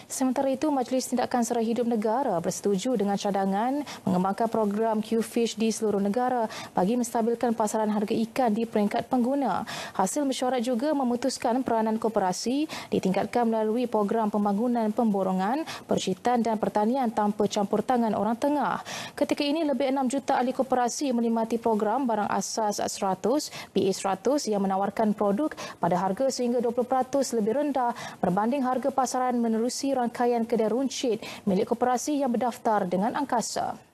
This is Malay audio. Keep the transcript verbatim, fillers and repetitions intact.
Sementara itu, Majlis Tindakan Sara Hidup Negara bersetuju dengan cadangan mengembangkan program Q-Fish di seluruh negara bagi menstabilkan pasaran harga ikan di peringkat pengguna. Hasil mesyuarat juga memutuskan peranan koperasi ditingkatkan melalui program pembangunan pemborongan, percitan dan pertanian tanpa campur tangan orang tengah. Ketika ini, lebih enam juta ahli koperasi menikmati program barang asas seratus, B A seratus yang menawarkan produk pada harga sehingga dua puluh peratus lebih rendah berbanding harga pasaran menerusi rangkaian kedai runcit milik koperasi yang berdaftar dengan angkasa.